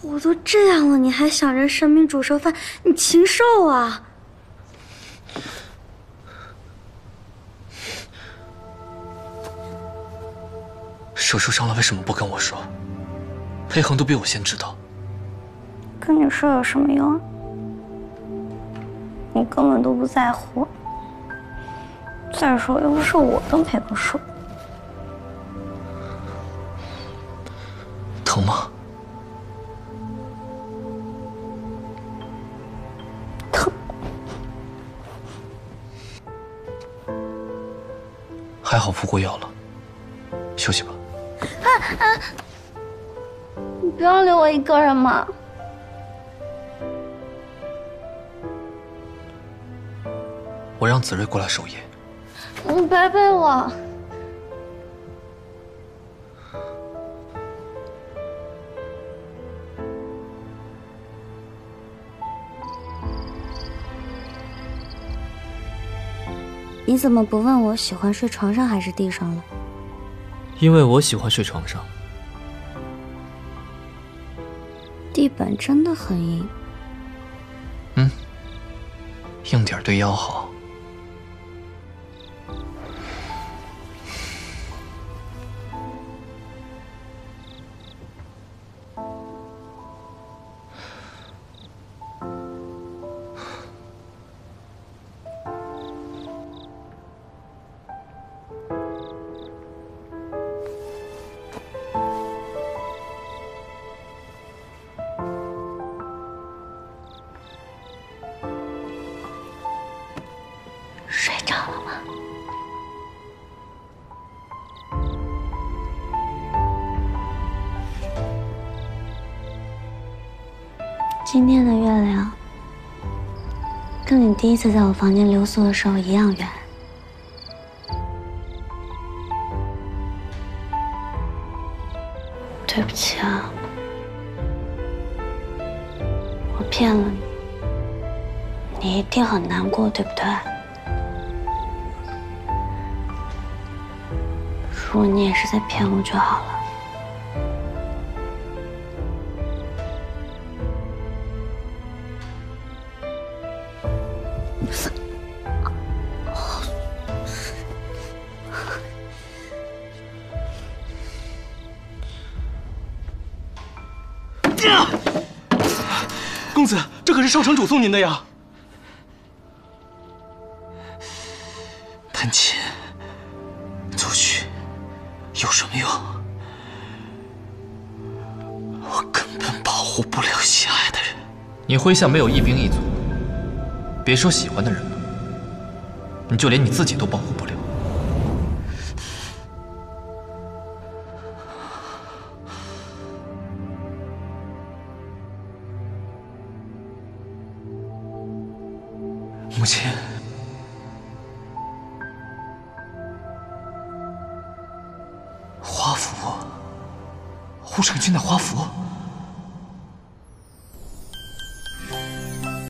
我都这样了，你还想着生米煮熟饭，你禽兽啊！ 手受伤了为什么不跟我说？裴恒都比我先知道。 跟你说有什么用啊？你根本都不在乎。再说又不是我跟裴恒说。 疼吗？ 疼。 还好敷过药了，休息吧。 你不要留我一个人嘛！ 我让子睿过来守夜。 你别背我。你怎么不问我喜欢睡床上还是地上了？ 因为我喜欢睡床上。 地板真的很硬。 硬点对腰好。 睡着了吗？今天的月亮跟你第一次在我房间留宿的时候一样圆。对不起啊，我骗了你，你一定很难过，对不对？如果你也是在骗我就好了。 公子，这可是少城主送您的呀。 丹琴，走去有什么用？我根本保护不了心爱的人。你麾下没有一兵一卒，别说喜欢的人了，你就连你自己都保护不了。母亲，华服，护城军的华服。